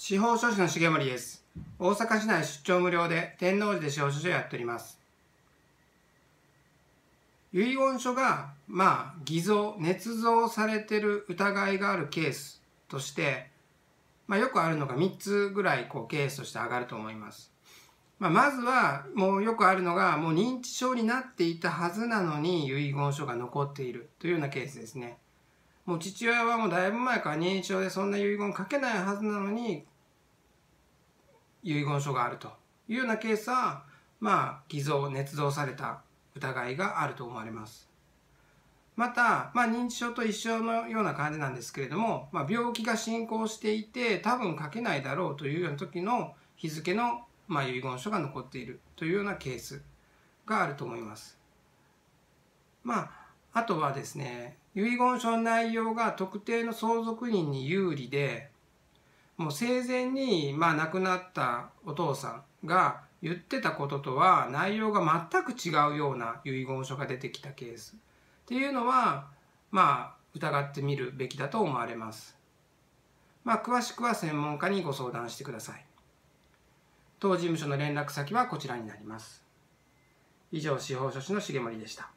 司法書士の重森です。大阪市内出張無料で天王寺で司法書士をやっております。遺言書が偽造、捏造されている疑いがあるケースとして、よくあるのが3つぐらいケースとして上がると思います。まずはもうよくあるのが、もう認知症になっていたはずなのに遺言書が残っているというようなケースですね。もう父親はもうだいぶ前から認知症でそんな遺言書けないはずなのに遺言書があるというようなケースは偽造、捏造された疑いがあると思われます。また、認知症と一緒のような感じなんですけれども、病気が進行していて多分書けないだろうというような時の日付の遺言書が残っているというようなケースがあると思います。あとはですね、遺言書の内容が特定の相続人に有利で、もう生前に亡くなったお父さんが言ってたこととは内容が全く違うような遺言書が出てきたケースっていうのは疑ってみるべきだと思われます。詳しくは専門家にご相談してください。当事務所の連絡先はこちらになります。以上、司法書士の重森でした。